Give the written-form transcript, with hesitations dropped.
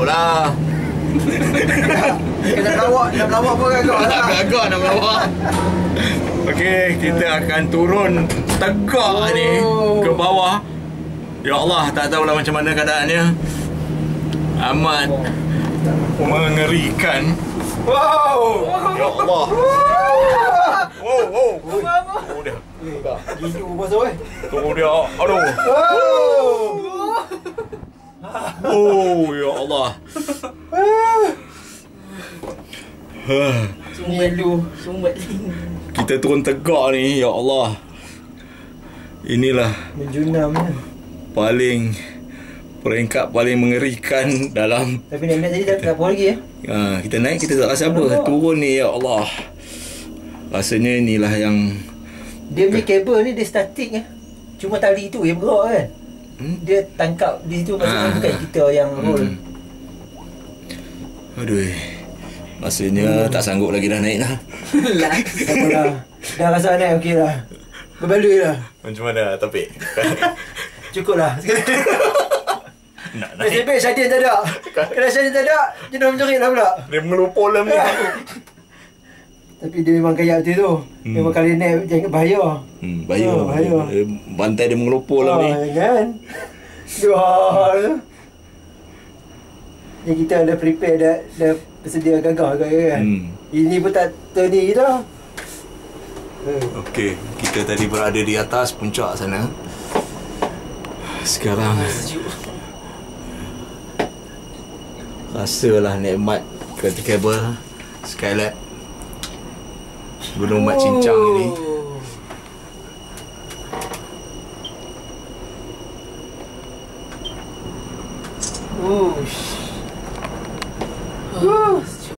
Elok lah. Nak melawak pun gagak lah. Gagak nak melawak. Okey, kita akan turun tegak ni ke bawah. Ya Allah, tak tahulah macam mana keadaannya. Amat mengerikan. Wow. Ya Allah. Wow, wow. Oh dia. Gidu pasal weh. Tu dia. Aduh. Oh, ya Allah. Sumbat. Kita turun tegak ni, ya Allah. Inilah Menjunam ni. peringkat paling mengerikan dalam. Tapi naik tadi tak apa lagi ya. Kita naik, kita tak rasa apa. Turun ni, ya Allah. Rasanya inilah yang Dia punya kabel ni dia statik ya. Cuma tali tu yang bergerak kan. Dia tangkap di situ, maksudnya bukan kita yang roll. Aduh. Rasanya tak sanggup lagi dah naik dah. Tak apalah. Dah rasa naik okey lah. Berbaloi lah. Macam mana tapi? Cukup lah. Nak Nasib naik. baik Syadin tak ada. Kalau Syadin tak ada, jenuh menjerit lah pula. Dia mengelupur dalam ni. Tapi dia memang kayak tu tu. Memang kali naik jangan bahaya. Bahaya. Bahaya. Bantai dia mengelupur dalam ni. Kan? Dua. Yang kita dah prepare, dah bersedia gagah kan. Ini pun tak terni kita. Okey, kita tadi berada di atas puncak sana. Sekarang rasalah nikmat kereta kabel Skylab Gunung Mat Cincang ini.